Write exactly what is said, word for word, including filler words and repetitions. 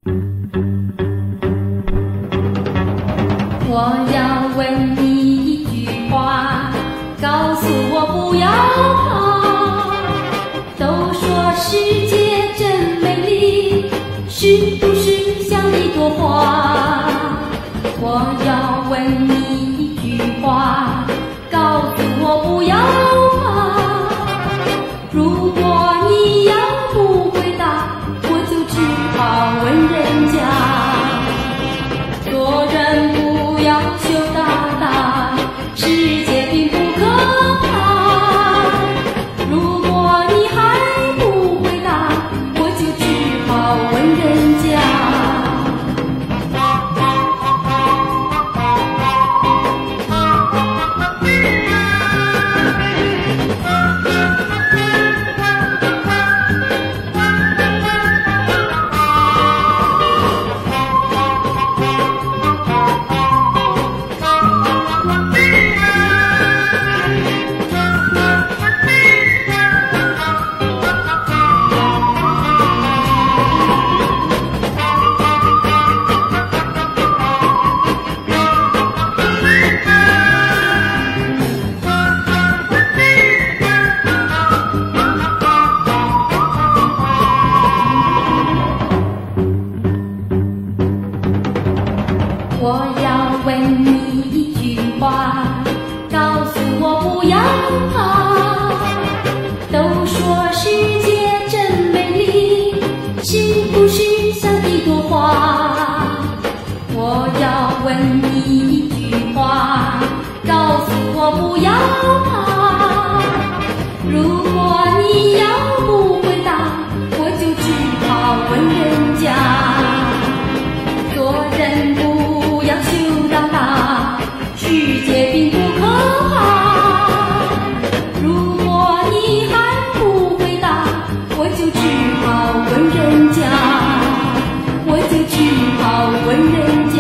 我要问你一句话，告诉我不要怕。都说世界真美丽，是不是像一朵花？我要问你一句话，告诉我不要怕。如果你要不回答，我就只好问人家。做人不要羞答答，世界并不可怕。如果你还不回答，我就只好问人家。我要问你一句话，告诉我不要怕。都说世界真美丽，是不是像一朵花？我要问你一句话，告诉我不要怕。如果你要不回答，我就只好问人家。做人不要羞答答，世界并不可怕。如果你还不回答，我就只好问人家，我就只好问人家。